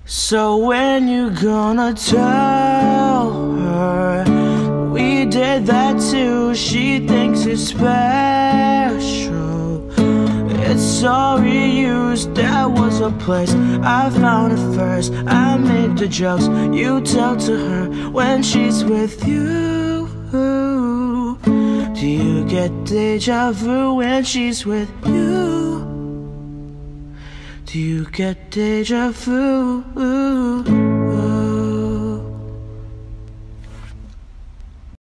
So when you gonna tell her we did that too? She thinks it's special. It's all reused. There was a place I found it first. I made the jokes you tell to her when she's with you. Do you get deja vu when she's with you? Do you get deja vu?